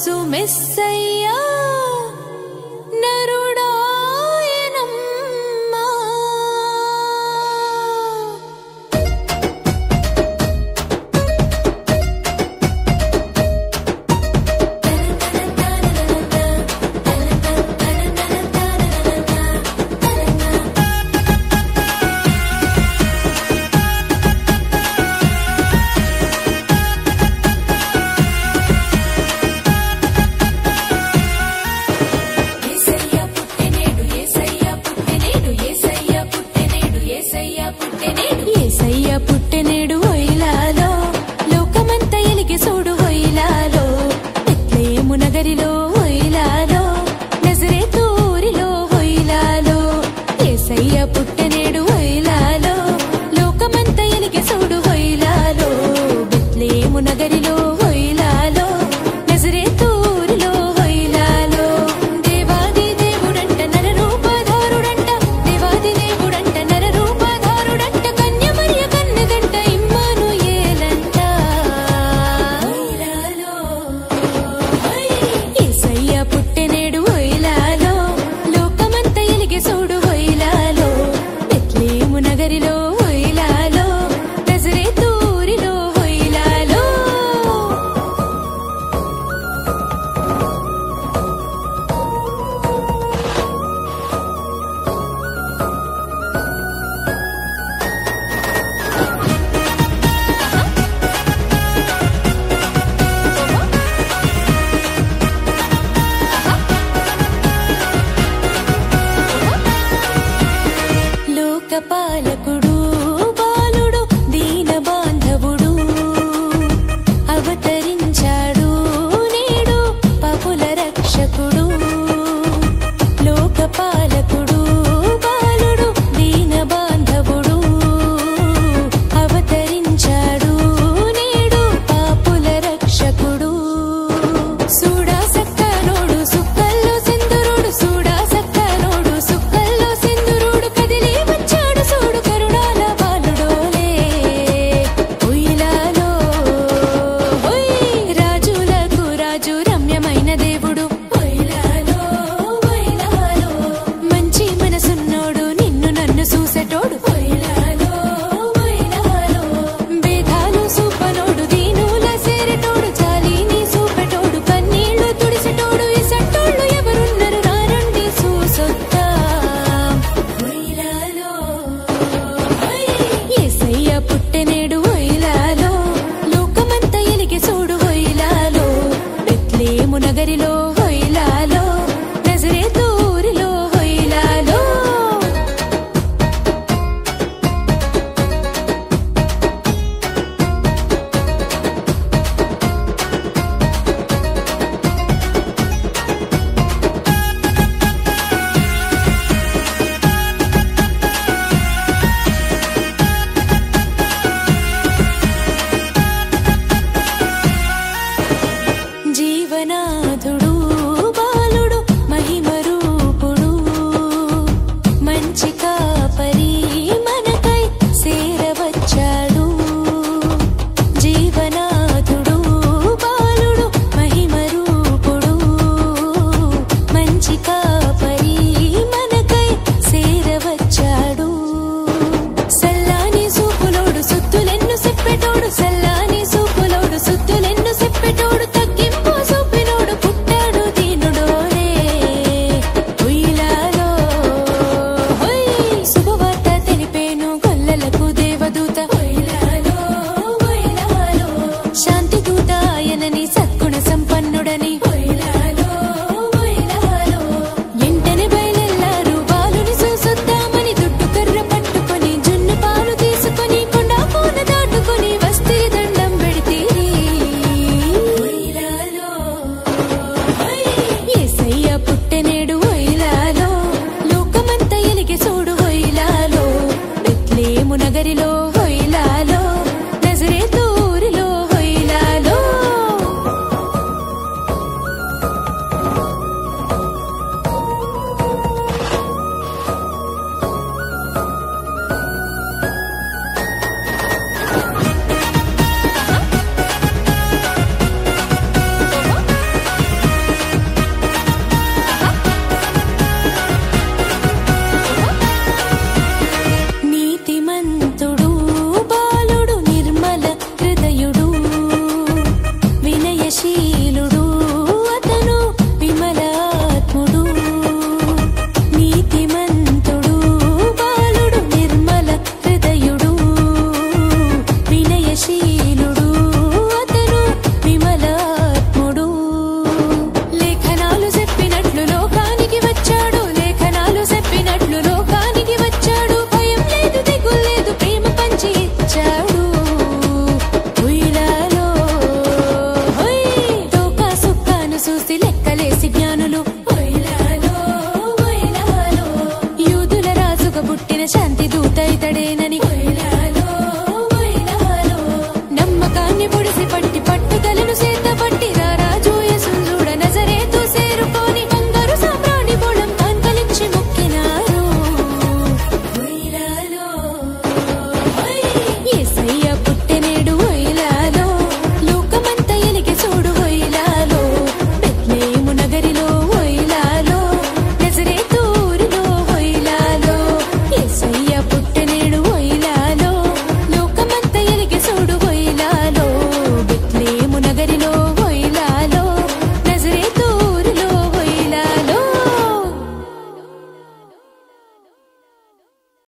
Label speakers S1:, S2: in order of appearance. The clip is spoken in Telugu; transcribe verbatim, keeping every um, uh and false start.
S1: రోజు మెస్సయ్యా నరుడాయనమ్మా. యేసయ్య పుట్టెనేడు హొయిలాలో లోకమంత ఎలిగి చూడు హొయిలాలో బెత్లెహేము నగరిలో హొయిలాలో నజరేతు ఊరిలో హొయిలాలో యేసయ్య పుట్టెనేడు హొయిలాలో లోకమంత ఎలిగి చూడు హొయిలాలో బెత్లెహేము నగరిలో హొయిలాలో నజరేతు ఊరిలో హొయిలాలో. దేవాది దేవుడంట నరరూపధారుడంట దేవాది దేవుడంట నరరూపధారుడంట కన్యమరియ కన్నగంట ఇమ్మానుయేలంట హొయిలాలో. యేసయ్య పుట్టెనేడు హొయిలాలో లోకమంత ఎలిగి చూడు హొయిలాలో బెత్లెహేము నగరిలో హొయిలాలో నజరేతు ఊరిలో హొయిలాలో. లోకపాలకుడు బాలుడు దీన బాంధవుడు అవతరించాడు నేడు పాపుల రక్షకుడు. లోకపాలకుడు బాలుడు దీన బాంధవుడు అవతరించాడు నేడు పాపుల రక్షకుడు. సూడా సక్కనోడు సుక్కల్లో సింధురుడు సూడా సక్కనోడు సుక్కల్లో సింధురుడు కదిలి వచ్చాడు చూడు కరుణాల బాలుడోలే హొయిలాలో. హొయ్ రాజులకు రాజు రమ్యమైన దేవుడు హొయిలాలో హొయిలాలో. మంచి మనసున్నోడు నిన్ను నన్ను చూసేటోడు హొయిలాలో హొయిలాలో. భేదాలు చూపనోడు దీనుల సేరేటోడు జాలిని చూపెటోడు కన్నీళ్లు తుడిసేటోడు ఇసట్టోళ్ళు ఎవరున్నారు రారండి చూసొద్దాం హొయిలాలో. యేసయ్య పుట్టెనేడు